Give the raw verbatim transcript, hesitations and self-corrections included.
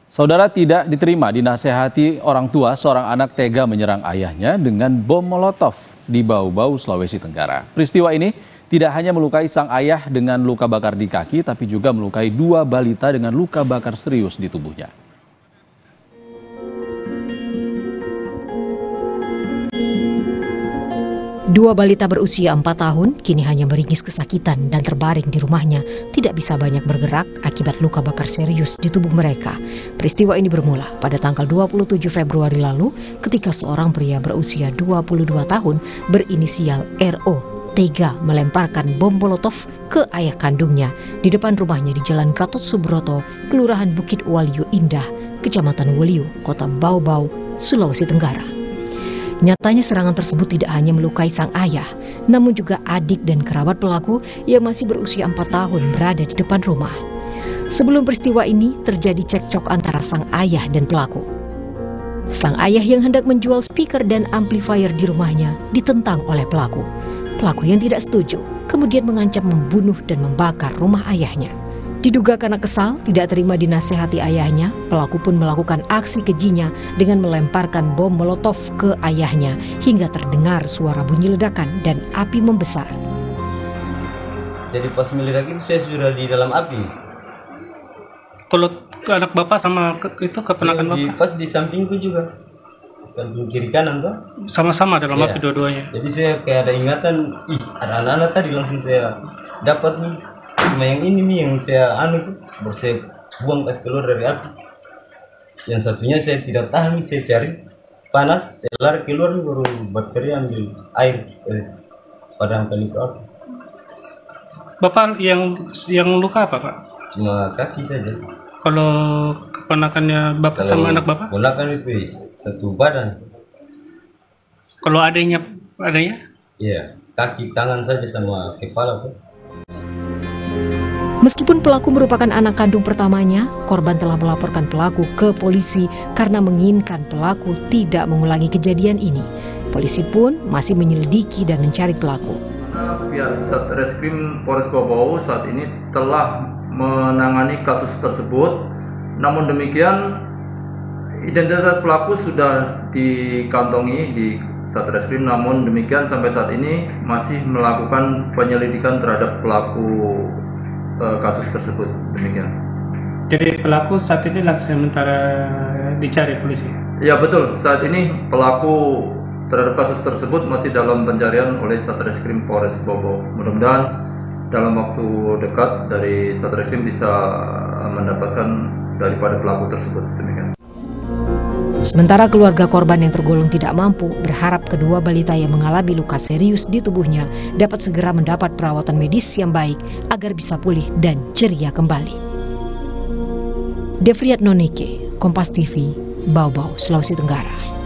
Saudara, tidak diterima dinasehati orang tua seorang anak tega menyerang ayahnya dengan bom molotov di Bau-Bau, Sulawesi Tenggara. Peristiwa ini tidak hanya melukai sang ayah dengan luka bakar di kaki, tapi juga melukai dua balita dengan luka bakar serius di tubuhnya. Dua balita berusia empat tahun kini hanya meringis kesakitan dan terbaring di rumahnya, tidak bisa banyak bergerak akibat luka bakar serius di tubuh mereka. Peristiwa ini bermula pada tanggal dua puluh tujuh Februari lalu ketika seorang pria berusia dua puluh dua tahun berinisial R O tega melemparkan bom molotov ke ayah kandungnya di depan rumahnya di Jalan Gatot Subroto, Kelurahan Bukit Waluyo Indah, Kecamatan Waluyo, Kota Bau-Bau, Sulawesi Tenggara. Nyatanya serangan tersebut tidak hanya melukai sang ayah, namun juga adik dan kerabat pelaku yang masih berusia empat tahun berada di depan rumah. Sebelum peristiwa ini terjadi cekcok antara sang ayah dan pelaku. Sang ayah yang hendak menjual speaker dan amplifier di rumahnya ditentang oleh pelaku. Pelaku yang tidak setuju kemudian mengancam membunuh dan membakar rumah ayahnya. Diduga karena kesal, tidak terima dinasehati ayahnya, pelaku pun melakukan aksi kejinya dengan melemparkan bom molotov ke ayahnya hingga terdengar suara bunyi ledakan dan api membesar. Jadi pas meledak itu saya sudah di dalam api. Kalau anak bapak sama ke, itu keponakan di, bapak? Pas di sampingku juga, samping kiri kanan tuh. Sama-sama dalam ya. Api dua-duanya. Jadi saya kayak ada ingatan, ih ada anak-anak tadi, langsung saya dapat nih. Cuma yang ini nih yang saya anu tuh, baru saya buang pas keluar dari api. Yang satunya saya tidak tahan nih, saya cari panas, saya lari keluar nih, baru bakteri ambil air, eh, padamkan itu api. Bapak yang yang luka apa Pak? Cuma kaki saja. Kalau keponakannya bapak Kalau sama anak bapak? Keponakan itu satu badan. Kalau adanya adanya? Iya, kaki tangan saja sama kepala tuh. Meskipun pelaku merupakan anak kandung pertamanya, korban telah melaporkan pelaku ke polisi karena menginginkan pelaku tidak mengulangi kejadian ini. Polisi pun masih menyelidiki dan mencari pelaku. Pihak Satreskrim Polres Bau-Bau saat ini telah menangani kasus tersebut. Namun demikian, identitas pelaku sudah dikantongi di Satreskrim. Namun demikian sampai saat ini masih melakukan penyelidikan terhadap pelaku kasus tersebut. Demikian. Jadi pelaku saat ini langsung sementara dicari polisi? Ya betul, saat ini pelaku terhadap kasus tersebut masih dalam pencarian oleh Satreskrim Polres Bau-Bau. Mudah-mudahan dalam waktu dekat dari Satreskrim bisa mendapatkan daripada pelaku tersebut. Demikian. Sementara keluarga korban yang tergolong tidak mampu berharap kedua balita yang mengalami luka serius di tubuhnya dapat segera mendapat perawatan medis yang baik agar bisa pulih dan ceria kembali. Devriat Nonike, Kompas T V, Bau-Bau, Sulawesi Tenggara.